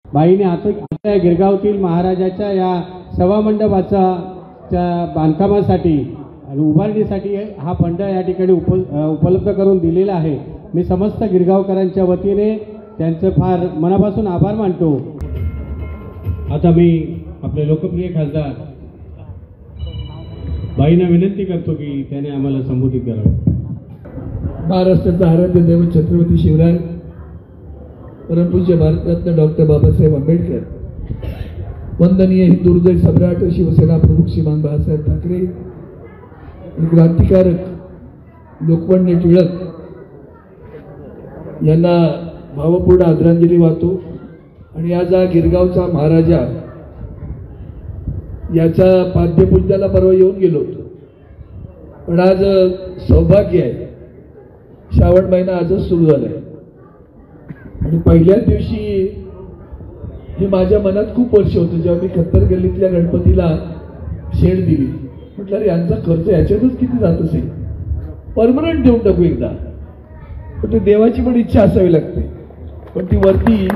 बाईने आता गिरगावतील महाराजाच्या या सभामंडपाच्या बांधकामासाठी आणि उभारणीसाठी हा फंड या ठिकाणी उपलब्ध करून दिलेला आहे। मी समस्त गिरगावकरांच्या वतीने त्यांचे फार मनापासून आभार मानतो। आता मी आपले लोकप्रिय खासदार बाईंना विनंती करतो की त्याने आम्हाला संबोधित करावे। महाराष्ट्राचा आराध्य दैवत छत्रपती शिवराय परमपूज्य भारतरत्न डॉक्टर बाबासाहेब आंबेडकर, वंदनीय हिंदू हृदय सम्राट शिवसेना प्रमुख श्रीमान बाळासाहेब ठाकरे, क्रांतिकारक लोकमान्य टिळक यांना भावपूर्ण आदरांजली वाहतो। आणि आज हा गिरगावचा महाराजा याच्या पाद्यपूजनाला परवा येऊन गेलो होतो, पण आज सौभाग्य आहे, श्रावण महिना आजच सुरू झालाय आणि पहिल्याच दिवशी हे माझ्या मनात खूप वर्ष होतं जेव्हा मी खत्तर गल्लीतल्या गणपतीला शेड दिली। म्हटलं अरे यांचा खर्च याच्यातच किती जात असेल, परमनंट देऊन टाकू एकदा। पण ते देवाची पण इच्छा असावी लागते, पण ती वरती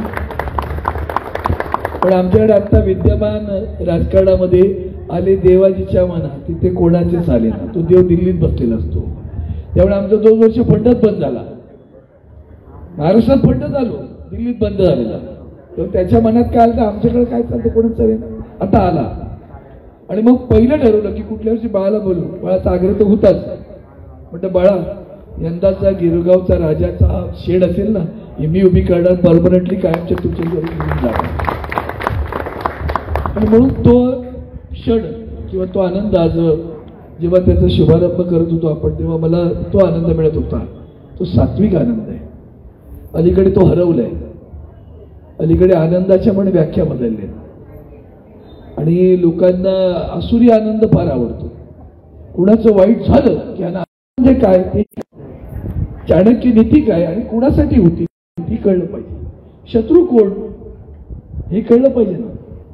पण आमच्याकडे आता विद्यमान राजकारणामध्ये आले देवाजीच्या मना तिथे कोणाचेच आले ना, तो देव दिल्लीत बसलेला असतो। त्यामुळे आमचा 2 वर्ष फंडच बंद झाला, महाराष्ट्रात फंड चालू, दिल्लीत बंद झालेला। तर त्याच्या मनात काय आलं आमच्याकडे काय चालतं कोणाच चालेल, आता आला। आणि मग पहिलं ठरवलं की कुठल्या वर्षी बाळाला बोलू, बाळाचा आग्रह तर होताच, म्हटलं बाळा यंदाचा गिरगावचा राजाचा शेड असेल ना हे मी उभी करणार परमनंटली कायमच्या तुमच्या घरी घेऊन जाणार। आणि म्हणून तो क्षण किंवा तो आनंद आज जेव्हा त्याचा शुभारंभ करत होतो आपण तेव्हा मला तो आनंद मिळत होता, तो सात्विक आनंद आहे। अलीकडे तो हरवलाय, अलीकडे आनंदाच्या पण व्याख्या बदलल्या आणि लोकांना आसुरी आनंद फार आवडतो। कुणाचं वाईट झालं की आनंद काय, ते चाणक्य नीती काय आणि कुणासाठी होती ती कळलं पाहिजे, शत्रू कोण हे कळलं पाहिजे ना।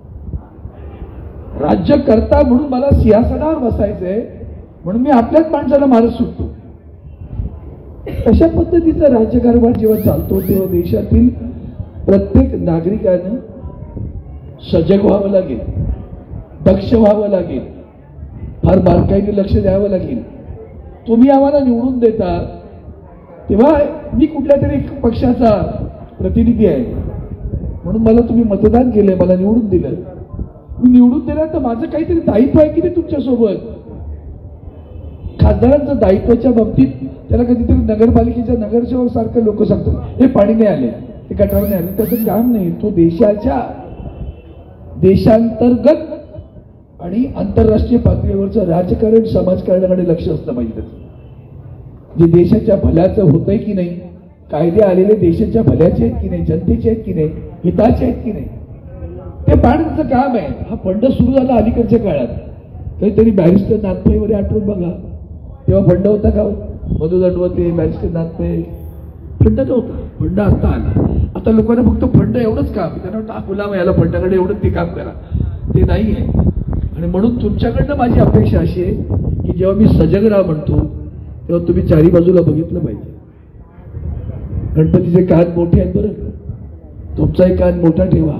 राज्यकर्ता म्हणून मला सिंहासनावर बसायचंय म्हणून मी आपल्याच माणसाला मारत सुटतो। तशा पद्धतीचा राज्यकारभार जेव्हा चालतो तेव्हा देशातील प्रत्येक नागरिकानं सजग व्हावं लागेल, दक्ष व्हावं लागेल, फार बारकाईने लक्ष द्यावं लागेल। तुम्ही आम्हाला निवडून देता तेव्हा मी कुठल्या तरी पक्षाचा प्रतिनिधी आहे म्हणून मला तुम्ही मतदान केलंय, मला निवडून दिलं, मी निवडून दिलं तर माझं काहीतरी दायित्व आहे की नाही तुमच्यासोबत। खासदारांचं दायित्वाच्या बाबतीत त्याला कधीतरी नगरपालिकेच्या नगरसेवक सारखं लोक सांगतात हे पाणी नाही आले, हे गटार नाही आले, त्याचं काम नाही। तो देशाच्या देशांतर्गत आणि आंतरराष्ट्रीय पातळीवरचं राजकारण समाजकारणाकडे लक्ष असलं पाहिजे। जे देशाच्या भल्याचं होतंय की नाही, कायदे आलेले देशाच्या भल्याचे आहेत की नाही, जनतेचे आहेत की नाही, हिताचे आहेत की नाही, ते पाहण्याचं काम आहे। हा फंड सुरू झाला अलीकडच्या काळात, काहीतरी बॅरिस्टर नाथपै वगैरे आठवून बघा, तेव्हा फंड होता का, मधु दंडवते बॅरिस्टर नाथपै, फंड नव्हता, फंड आता आला। आता लोकांना फक्त फंड एवढंच काम, त्यांना वाटतं गुलाम याला फंडाकडे एवढंच ते काम करा, ते नाही आहे। आणि म्हणून तुमच्याकडनं माझी अपेक्षा अशी आहे की जेव्हा मी सजग राहा म्हणतो तेव्हा तुम्ही चारी बाजूला बघितलं पाहिजे। गणपतीचे कान मोठे आहेत बरं, तुमचाही कान मोठा ठेवा।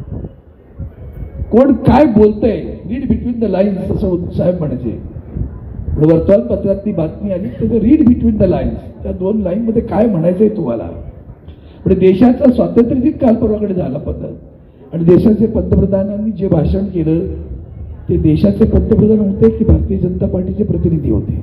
कोण काय बोलतंय रीड बिटवीन द लाईन्स असं साहेब म्हणायचे। वर्तमानपत्रात ती बातमी आली तर रीड बिटवीन द लाईन्स, त्या 2 लाईन मध्ये काय म्हणायचंय तुम्हाला। म्हणजे देशाचा स्वातंत्र्य दिन काल परवाकडे झाला पद्धत आणि देशाचे पंतप्रधानांनी जे भाषण केलं ते देशाचे पंतप्रधान होते की भारतीय जनता पार्टीचे प्रतिनिधी होते,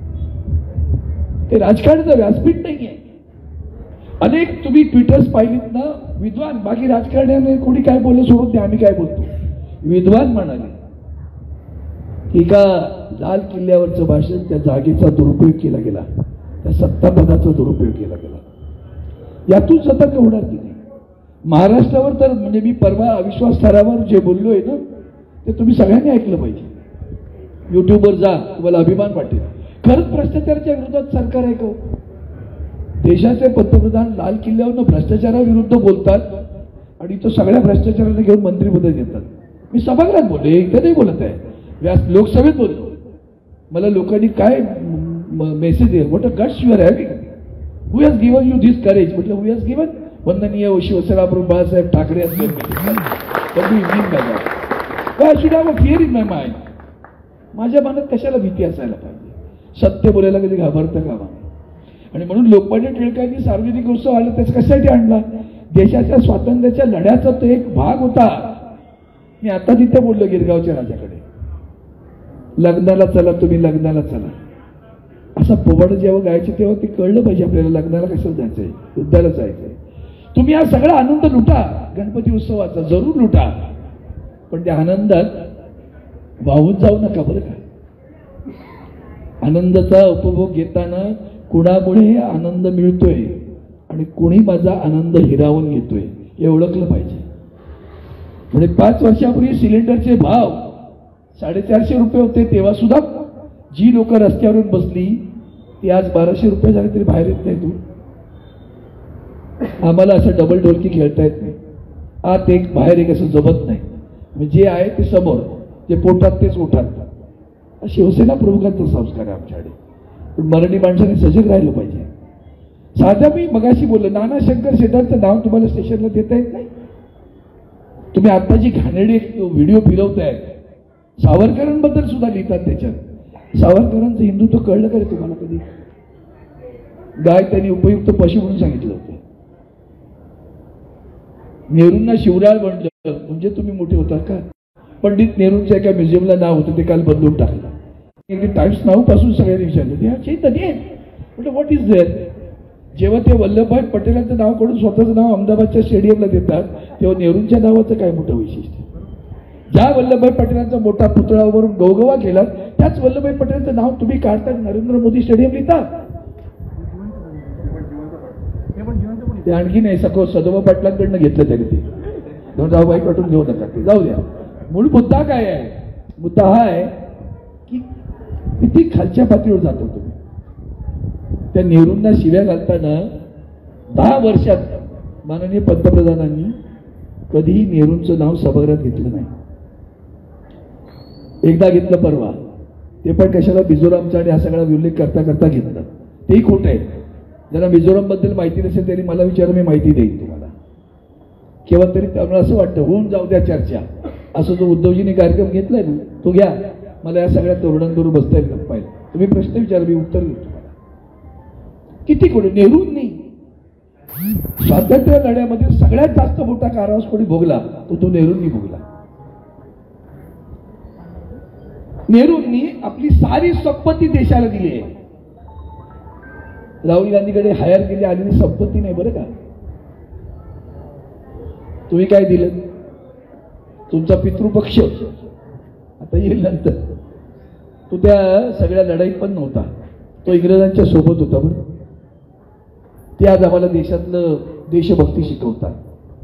ते राजकारणाचं व्यासपीठ नाहीये। अनेक तुम्ही ट्विटर्स पाहिलीत ना, विद्वान, बाकी राजकारण्याने कोणी काय बोललं सोडून द्या, आम्ही काय बोलतो, विद्वान म्हणाले एका लाल किल्ल्यावरचं भाषण त्या जागेचा दुरुपयोग केला गेला, त्या सत्तापदाचा दुरुपयोग केला गेला, यातून सतर्क होणार की नाही। महाराष्ट्रावर तर म्हणजे मी परवा अविश्वास ठरावावर जे बोललोय ना ते तुम्ही सगळ्यांनी ऐकलं पाहिजे। युट्यूबवर जा, तुम्हाला अभिमान वाटेल। खरंच भ्रष्टाचाराच्या विरोधात सरकार आहे का? देशाचे पंतप्रधान लाल किल्ल्यावरनं भ्रष्टाचाराविरुद्ध बोलतात आणि तो सगळ्या भ्रष्टाचाराला घेऊन मंत्रिपद देतात। मी सभागृहात बोलले, इथे नाही बोलत आहे, लोकसभेत बोललो। मला लोकांनी काय मेसेज आहे, what a guts you are having, who has given you this courage, म्हटलं हू हॅज गिवन वंदनीय शिवसेना प्रमुख बाळासाहेब ठाकरे यांनी should have a fear in my mind. माझ्या मनात कशाला भीती असायला पाहिजे? सत्य बोलायला कधी घाबरतं का मला? आणि म्हणून लोकमान्य टिळकांनी सार्वजनिक उत्सव आणला. त्याचा कशासाठी आणला? देशाच्या स्वातंत्र्याच्या लढ्याचा तो एक भाग होता. मी आता तिथे बोललो गिरगावच्या राजाकडे, लग्नाला चला तुम्ही, लग्नाला चला. असा पोवाडा जेव्हा गायचे तेव्हा ते कळलं पाहिजे आपल्याला लग्नाला कशाला जायचंय, युद्धाला जायचंय. तुम्ही हा सगळा आनंद लुटा, गणपती उत्सवाचा जरूर लुटा, पण त्या आनंदात वाहून जाऊ नका बरं का. आनंदाचा उपभोग घेताना कुणामुळे आनंद मिळतोय आणि कुणी माझा आनंद हिरावून घेतोय हे ओळखलं पाहिजे. म्हणजे 5 वर्षापूर्वी सिलेंडरचे भाव 450 रुपये होते, तेव्हा सुद्धा जी लोक रस्त्यावरून बसली ती आज 1200 रुपये झाले तरी बाहेर येत नाही. तू आम्हाला असं डबल ढोलकी खेळता येत नाही. आत एक बाहेर एक असं जमत नाही. म्हणजे जे आहे ते समोर, जे पोटात तेच ओठात. शिवसेना प्रमुखांचा संस्कार आहे आमच्याकडे. पण मराठी माणसाने सजग राहिलं पाहिजे. साधं मी मगाशी बोललो, नाना शंकर शेटांचं नाव तुम्हाला स्टेशनला देता येत नाही. तुम्ही आता जी घाणेरडी व्हिडिओ फिरवताय, सावरकरांबद्दल सुद्धा लिहितात त्याच्यात. सावरकरांचं हिंदुत्व कळलं का रे तुम्हाला कधी? गाय त्यांनी उपयुक्त पशु म्हणून सांगितलं होतं. नेहरूंना शिवराळ म्हटलं म्हणजे तुम्ही मोठे होता का? पंडित नेहरूंच्या एका म्युझियमला नाव होतं, ते काल बदलून टाकलं. टाइम्स नाव पासून सगळ्यांनी विचारलं म्हटलं व्हॉट इज देअर. जेव्हा ते वल्लभभाई पटेलांचं नाव काढून स्वतःचं नाव अहमदाबादच्या स्टेडियमला देतात, तेव्हा नेहरूंच्या नावाचं काय मोठं वैशिष्ट्य? ज्या वल्लभभाई पटेलांचा मोठा पुतळा उभारून गवगवा केला, त्याच वल्लभभाई पटेलांचं नाव तुम्ही काढता नरेंद्र मोदी स्टेडियम लिहिता. ते आणखी नाही सखो सदोबा पाटलांकडनं घेतलं त्यांनी. ते दोन बाईक वाटून घेऊ नका, ते जाऊ द्या. मूळ मुद्दा काय आहे? मुद्दा हा आहे की किती खालच्या पातळीवर जातो तुम्ही. त्या नेहरूंना शिव्या घालताना 10 वर्षात माननीय पंतप्रधानांनी कधीही नेहरूंचं नाव सभागृहात घेतलं नाही. एकदा घेतलं परवा, ते पण कशाला मिझोरामचा आणि हा सगळा उल्लेख करता करता घेतलं. तेही खोटं आहे. ज्यांना मिझोराम बद्दल माहिती नसेल त्यांनी मला विचारून मी माहिती देईन तुम्हाला. केव्हा तरी त्यामुळे असं वाटतं होऊन जाऊ द्या चर्चा. असं जो उद्धवजींनी कार्यक्रम घेतलाय ना तो घ्या. मला या सगळ्या तरुणांबरोबर बसता येईल का पाहिजे. तुम्ही प्रश्न विचारा, मी उत्तर देतो तुम्हाला. किती कोणी नेहरूंनी स्वातंत्र्य लढ्यामध्ये सगळ्यात जास्त मोठा कारावास कोणी भोगला तो नेहरूंनी भोगला. नेहरूंनी आपली सारी संपत्ती देशाला दिली आहे. राहुल गांधीकडे हायर केली आलेली संपत्ती नाही बरं का. तुम्ही काय दिलं? तुमचा पितृपक्ष आता येईल नंतर. तो त्या सगळ्या लढाईत पण नव्हता, तो इंग्रजांच्या सोबत होता बरं. ते आज आम्हाला देशातलं देशभक्ती शिकवतात.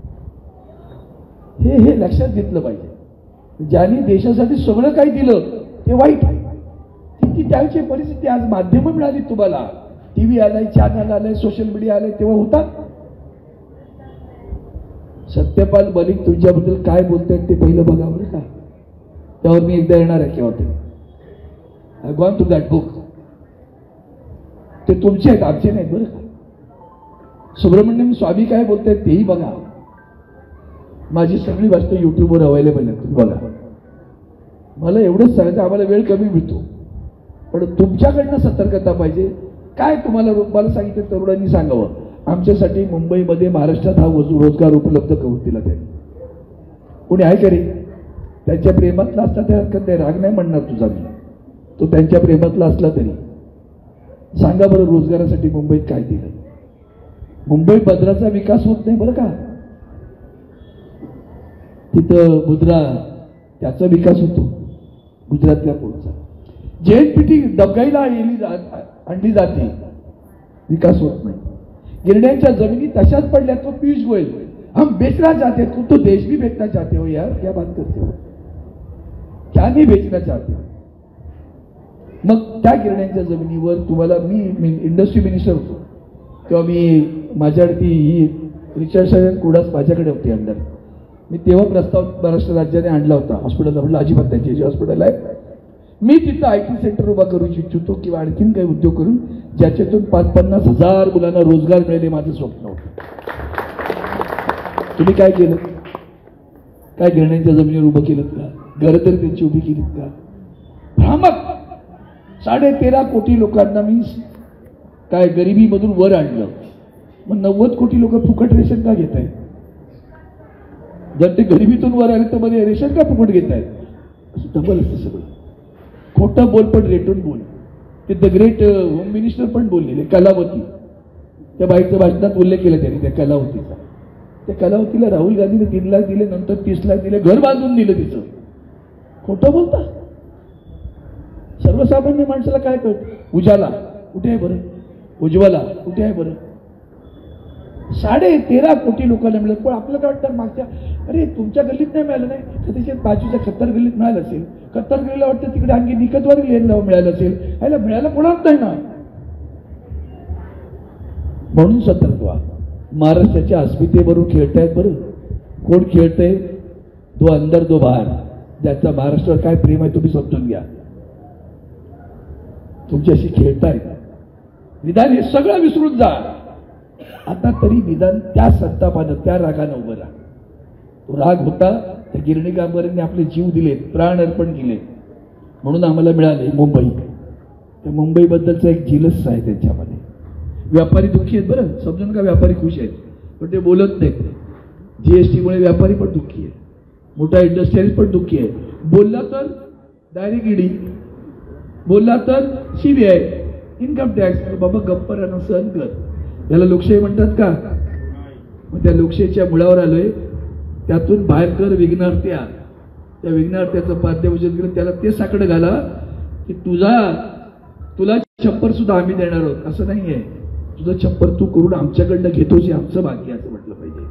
हे लक्षात घेतलं पाहिजे. ज्यांनी देशासाठी सगळं काही दिलं ते वाईट. किती त्याची परिस्थिती. आज माध्यमं मिळाली तुम्हाला, टीव्ही आलाय, चॅनल आलाय, सोशल मीडिया आलाय, तेव्हा होता. सत्यपाल मलिक तुमच्याबद्दल काय बोलतायत ते पहिलं बघा बरं का. त्यावर मी एकदा येणार आहे केव्हा तरी. I gone to that book. ते तुमचे आहेत, आमचे नाहीत बरं का. सुब्रमण्यम स्वामी काय बोलतायत तेही बघा. माझी सगळी वास्तू युट्यूबवर अवेलेबल आहे, तुम्ही बघा. मला एवढंच सांगायचं, आम्हाला वेळ कमी मिळतो पण तुमच्याकडनं सतर्कता पाहिजे. काय तुम्हाला मला सांगितलं तरुणांनी सांगावं, आमच्यासाठी मुंबईमध्ये महाराष्ट्रात हा रोजगार उपलब्ध करून दिला त्यांनी. कोणी आहे का रे? त्यांच्या प्रेमातला असला त्या हरकत नाही, राग नाही म्हणणार तुझा मी. तो त्यांच्या प्रेमातला असला तरी सांगा बरं रोजगारासाठी मुंबईत काय दिलं? मुंबई बद्राचा विकास होत नाही बरं का. तिथं मुद्रा त्याचा विकास होतो, गुजरातल्या पुढचा. जेएनपीटी डबगाईला आणली जाते, विकास होत नाही. गिरण्यांच्या जमिनी तशाच पडल्या. तो पियुष गोयल, हम बेचना चाहते हो तो देश भी बेचना चाहते हो यार, क्या बात करते हो, क्या नहीं बेचना चाहते हो. मग त्या गिरण्यांच्या जमिनीवर तुम्हाला मी इंडस्ट्री मिनिस्टर होतो तेव्हा मी माझ्याकडे ही रिचर्ड कुडास माझ्याकडे होती अंडर. मी तेव्हा प्रस्ताव महाराष्ट्र राज्याने आणला होता हॉस्पिटलचा. म्हटलं अजिबात त्यांची जे हॉस्पिटल आहे मी तिथं IT सेंटर उभा करू इच्छितो किंवा आणखीन काही उद्योग करून ज्याच्यातून 50,000 मुलांना रोजगार मिळेल हे माझं स्वप्न होतं. तुम्ही काय केलं? काय गिरण्यांच्या जमिनीवर उभं केलं का? घरं तरी त्यांची उभी केलीत का? भ्रामक 13.5 कोटी लोकांना मी काय गरिबीमधून वर आणलं. मग 90 कोटी लोक फुकट रेशन का घेत आहेत? जर ते गरिबीतून वर आले तर मध्ये रेशन का फुकट घेत आहेत? असं डबल असतं सगळं. खोटं बोल पण रेटून बोल. ते द ग्रेट होम मिनिस्टर पण बोललेले. कलावती, त्या बाईच्या भाषणात उल्लेख केला त्यांनी त्या कलावतीचा. त्या कलावतीला राहुल गांधीने 3 लाख दिले, नंतर 30 लाख दिले, घर बांधून दिलं तिचं. खोटं बोलता. सर्वसामान्य माणसाला काय कळतं? उजाला कुठे आहे बरं? उज्ज्वला कुठे आहे बरं? 13.5 कोटी लोकांना मिळत. पण आपल्याला काय वाटतं मागच्या, अरे तुमच्या गल्लीत नाही मिळालं नाही, कदाचित बाजूच्या खत्तर गल्लीत मिळालं असेल. खत्तर गल्लीला वाटतं तिकडे आणखी निकतवारी लेनला मिळालं असेल. ह्याला मिळालं कोणाच नाही ना. म्हणून सतर्क व्हा. महाराष्ट्राच्या अस्मितेबरोबर खेळतायत बरं. कोण खेळतंय? दो अंदर दो बाहेर. ज्याचा महाराष्ट्रावर काय प्रेम आहे तुम्ही समजून घ्या. तुमच्याशी खेळतायत. विधान हे सगळं विसरून जा. आता तरी विधान त्या संतापानं, त्या रागानं उभं राहा. तो राग होता त्या गिरणी कामगारांनी आपले जीव दिले, प्राण अर्पण केले, म्हणून आम्हाला मिळाले मुंबई. त्या मुंबईबद्दलचा एक जिलस आहे त्यांच्यामध्ये. व्यापारी दुःखी आहेत बरं, समजून का? व्यापारी खुश आहेत पण ते बोलत नाहीत. जीएसटीमुळे व्यापारी पण दुःखी आहे, मोठा इंडस्ट्रियलिस्ट पण दुःखी आहे. बोलला तर डायरेक्ट ईडी, बोलला तर सीबीआय, इन्कम टॅक्स. बाबा गप्प राहणं सहन कर. याला लोकशाही म्हणतात का? मग त्या लोकशाहीच्या मुळावर आलोय. त्यातून बाहेर कर विघ्नार्थ्या. त्या विघ्नार्थ्याचं पाद्यभूषण केलं, त्याला ते साकडं घाला की तुला छप्पर सुद्धा आम्ही देणार आहोत. असं नाहीये. तुझं छप्पर तू करून आमच्याकडनं घेतोस हे आमचं भाग्य असं म्हटलं पाहिजे.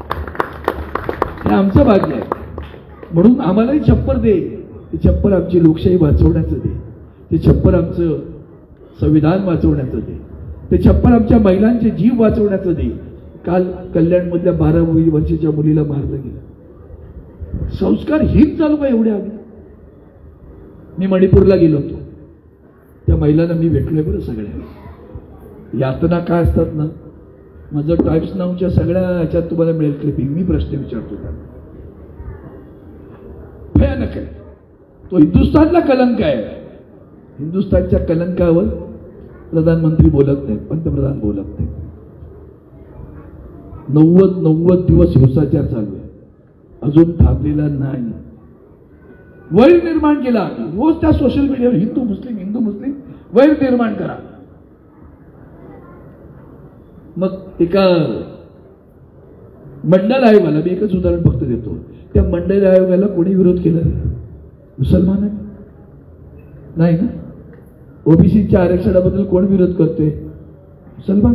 हे आमचं भाग्य आहे. म्हणून आम्हालाही छप्पर दे. ते छप्पर आमची लोकशाही वाचवण्याचं दे. ते छप्पर आमचं संविधान वाचवण्याचं दे. ते छप्पर आमच्या महिलांचे जीव वाचवण्याचं दे. काल कल्याणमधल्या 12 वर्षाच्या मुलीला मारलं गेलं. संस्कार हीच चालू का एवढे? आम्ही मी मणिपूरला गेलो होतो. त्या महिलांना मी भेटलोय बरं. सगळ्या यातना काय असतात ना, माझं टाइम्स नाऊच्या सगळ्या ह्याच्यात तुम्हाला मिळेल क्लिपिंग. मी प्रश्न विचारतो त्यांना. भयानक आहे. तो हिंदुस्थानला कलंक आहे. हिंदुस्थानच्या कलंकावर प्रधानमंत्री बोलत नाहीत, पंतप्रधान बोलत नाहीत. 90 दिवस हिंसाचार चालू आहे, अजून थांबलेला नाही. वैर निर्माण केला. रोज त्या सोशल मीडियावर हिंदू मुस्लिम वैर निर्माण करा. मग एका मंडल आयोगाला, मी एकच उदाहरण फक्त देतो, त्या मंडल आयोगाला कोणी विरोध केला? मुसलमान आहे नाही ना. ओबीसीच्या आरक्षणाबद्दल कोण विरोध करतोय? मुसलमान.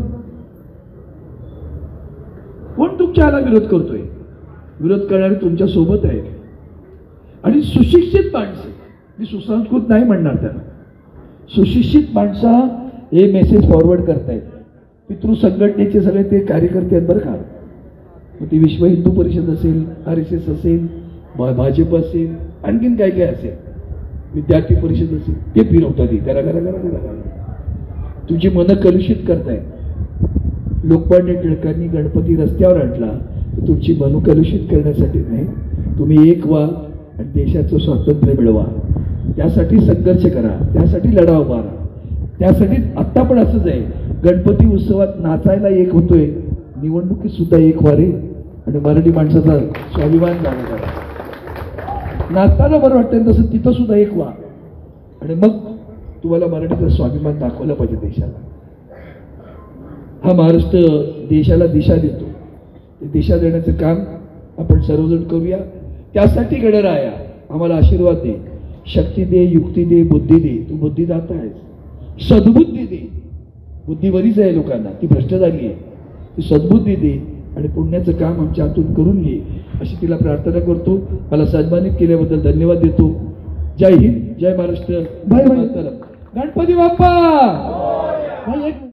कोण तुमच्याला विरोध करतोय? विरोध करणारे तुमच्या सोबत आहे. आणि सुशिक्षित माणसं, मी सुसंस्कृत नाही म्हणणार त्यांना, सुशिक्षित माणसं हे मेसेज फॉरवर्ड करतायत. पितृ संघटनेचे सगळे ते कार्यकर्ते आहेत बरं का. मग ती विश्व हिंदू परिषद असेल, RSS असेल, भाजप असेल, आणखीन काय काय असेल, विद्यार्थी परिषद असेल, ते फिरवतात. करा तुमची मनं कलुषित करताय. लोकमान्य टिळकांनी गणपती रस्त्यावर आणला तर तुमची मनं कलुषित करण्यासाठी नाही. तुम्ही एक व्हा आणि देशाचं स्वातंत्र्य मिळवा. त्यासाठी संघर्ष करा, त्यासाठी लढा उभा राहा. त्यासाठी आत्ता पण असंच आहे. गणपती उत्सवात नाचायला एक होतोय, निवडणुकीत सुद्धा एक व्हा रे. आणि मराठी माणसाचा स्वाभिमान जाणं करा. नाचताना बरं वाटतं तसं तिथं सुद्धा एक व्हा. आणि मग तुम्हाला मराठीचा स्वाभिमान दाखवला पाहिजे देशाला. हा महाराष्ट्र देशाला दिशा देतो. ते दिशा देण्याचं काम आपण सर्वजण करूया. त्यासाठी गणराया आम्हाला आशीर्वाद दे, शक्ती दे, युक्ती दे, बुद्धी दे. तू बुद्धिदाता आहेस. सद्बुद्धी दे. बुद्धी बरीच आहे लोकांना, ती भ्रष्ट झाली आहे. ती सद्बुद्धी दे आणि पुण्याचं काम आमच्या हातून करून घे अशी तिला प्रार्थना करतो. मला सन्मानित केल्याबद्दल धन्यवाद देतो. जय हिंद, जय महाराष्ट्र. गणपती बाप्पा.